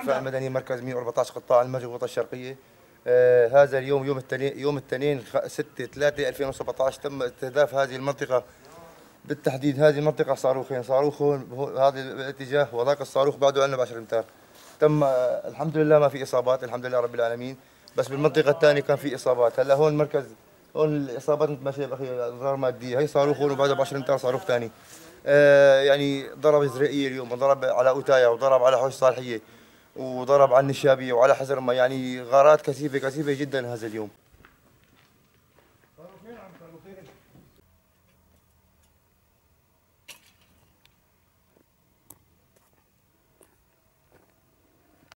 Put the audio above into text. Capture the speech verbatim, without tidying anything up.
الدفاع المدني مركز مية وأربعطعش قطاع المرج والغوطة الشرقية. آه هذا اليوم يوم الاثنين يوم الاثنين ستة ثلاثة ألفين وسبعطعش تم استهداف هذه المنطقة، بالتحديد هذه المنطقة صاروخين، صاروخ هون هذا الاتجاه وذاك الصاروخ بعده عنا ب عشرة امتار. تم آه الحمد لله ما في إصابات، الحمد لله رب العالمين، بس بالمنطقة الثانية كان في إصابات. هلا هون المركز هون الإصابات مثل ما شايف أخي أضرار مادية، هي صاروخ هون وبعده ب عشرة امتار صاروخ ثاني. آه يعني ضرب إزرائيلي اليوم، وضرب على أوتايا، وضرب على حوش صالحية، وضرب على النشابية وعلى حزرمة، يعني غارات كثيفة كثيفة جدا هذا اليوم.